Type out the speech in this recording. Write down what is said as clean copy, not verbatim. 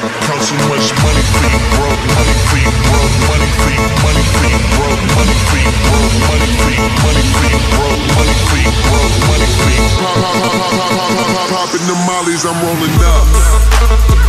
Count so much money for you broke, money for you broke, money for you, money for you broke, money for you broke, money for you, money for you broke, money for you broke, money for you. Popping the mollies, I'm rolling up.